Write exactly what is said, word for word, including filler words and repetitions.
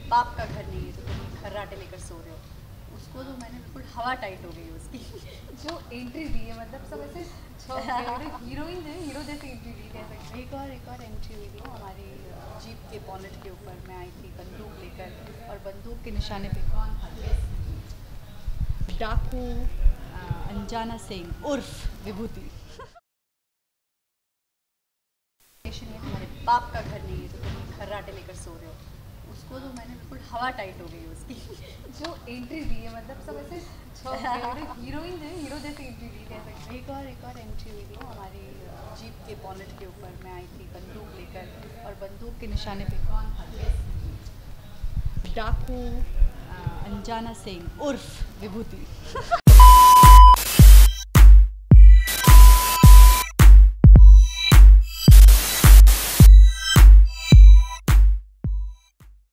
बाप का घर नहीं है तो तुम खर्राटे लेकर सो रहे हो। उसको तो मैंने बिल्कुल हवा टाइट हो गई उसकी। जो एंट्री दी है मतलब सब ऐसे हीरोइन है, हीरो जैसी एंट्री दी कह सकते हैं। एक और एक और एंट्री हुई थी हमारी जीप के बॉनेट के ऊपर। मैं आई थी बंदूक लेकर और बंदूक के निशाने पे कौन था? डाकू अंजाना सिंह उर्फ विभूति। हमारे बाप का घर नहीं है तो तुम खर्राटे लेकर सो रहे हो। उसको तो मैंने बिल्कुल हवा टाइट हो गई उसकी। जो एंट्री दी है मतलब सब ऐसे हीरोइन है, हीरो जैसी एंट्री दी कह सकते हैं। एक और एक और एंट्री हुई थी हमारी जीप के बॉनेट के ऊपर। मैं आई थी बंदूक लेकर और बंदूक के निशाने पे कौन था? डाकू अंजाना सिंह उर्फ विभूति।